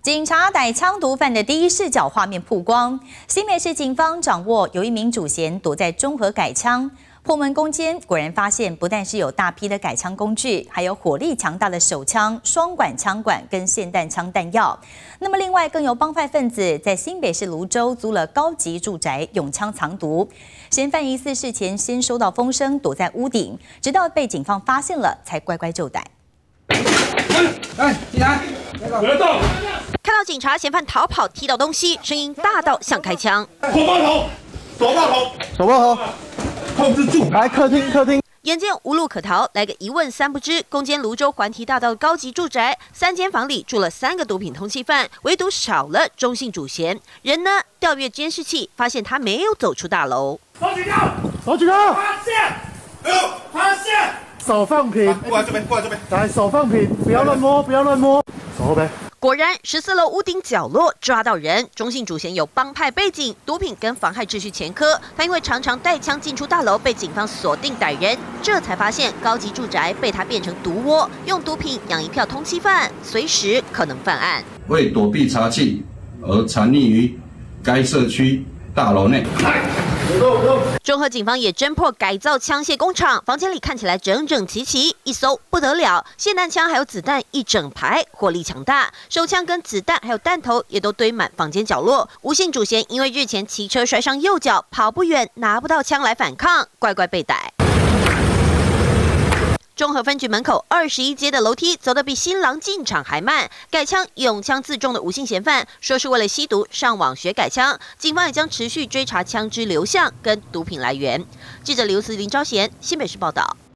警察逮枪毒贩的第一视角画面曝光，新北市警方掌握有一名主嫌躲在中和改枪，破门攻坚，果然发现不但是有大批的改枪工具，还有火力强大的手枪、双管枪管跟霰弹枪弹药。那么另外更有帮派分子在新北市芦洲租了高级住宅，用枪藏毒。嫌犯疑似事前先收到风声，躲在屋顶，直到被警方发现了，才乖乖就逮。 哎，进来，不要动！ 看到警察，嫌犯逃跑，踢到东西，声音大到像开枪。 手抱头，手抱头，手抱头，控制住！来，客厅。 眼见无路可逃，来个一问三不知，攻坚芦洲环堤大道的高级住宅，3间房里住了3个毒品通缉犯，唯独少了中性主嫌。人呢？调阅监视器，发现他没有走出大楼。 手举高！发现！手放平，过来这边，来，手放平，不要乱摸，手后背。 果然，14楼屋顶角落抓到人，中性主嫌有帮派背景、毒品跟妨害秩序前科。他因为常常带枪进出大楼，被警方锁定逮人，这才发现高级住宅被他变成毒窝，用毒品养一票通缉犯，随时可能犯案。 为躲避查缉而藏匿于该社区大楼内。 中和警方也侦破改造枪械工厂，房间里看起来整整齐齐，一搜不得了，霰弹枪还有子弹一整排，火力强大，手枪跟子弹还有弹头也都堆满房间角落。吴姓主嫌因为日前骑车摔伤右脚，跑不远，拿不到枪来反抗，乖乖被逮。中和分局门口21阶的楼梯走得比新郎进场还慢，改枪拥枪自重的吴姓嫌犯说是为了吸毒上网学改枪，警方也将持续追查枪支流向跟毒品来源。记者刘思林、招贤新北市报道。